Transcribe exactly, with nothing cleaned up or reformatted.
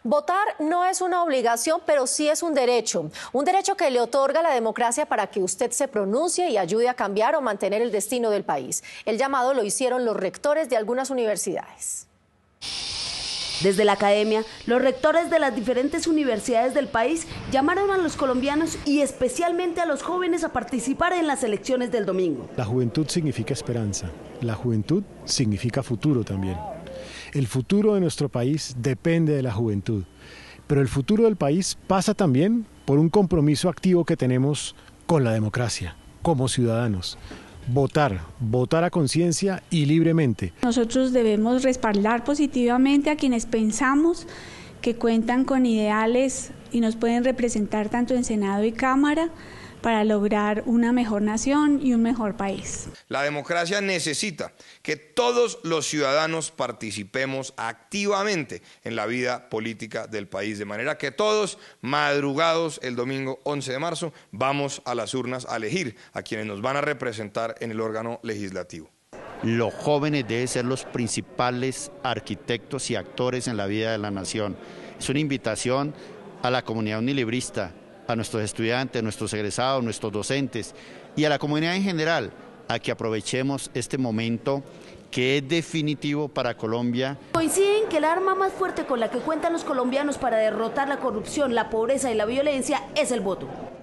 Votar no es una obligación, pero sí es un derecho. Un derecho que le otorga la democracia para que usted se pronuncie y ayude a cambiar o mantener el destino del país. El llamado lo hicieron los rectores de algunas universidades. Desde la academia, los rectores de las diferentes universidades del país llamaron a los colombianos y especialmente a los jóvenes a participar en las elecciones del domingo. La juventud significa esperanza, la juventud significa futuro también. El futuro de nuestro país depende de la juventud, pero el futuro del país pasa también por un compromiso activo que tenemos con la democracia, como ciudadanos. Votar, votar a conciencia y libremente. Nosotros debemos respaldar positivamente a quienes pensamos que cuentan con ideales y nos pueden representar tanto en Senado y Cámara para lograr una mejor nación y un mejor país. La democracia necesita que todos los ciudadanos participemos activamente en la vida política del país, de manera que todos, madrugados el domingo once de marzo, vamos a las urnas a elegir a quienes nos van a representar en el órgano legislativo. Los jóvenes deben ser los principales arquitectos y actores en la vida de la nación. Es una invitación a la comunidad unilibrista, a nuestros estudiantes, a nuestros egresados, nuestros docentes y a la comunidad en general, a que aprovechemos este momento que es definitivo para Colombia. Coinciden que el arma más fuerte con la que cuentan los colombianos para derrotar la corrupción, la pobreza y la violencia es el voto.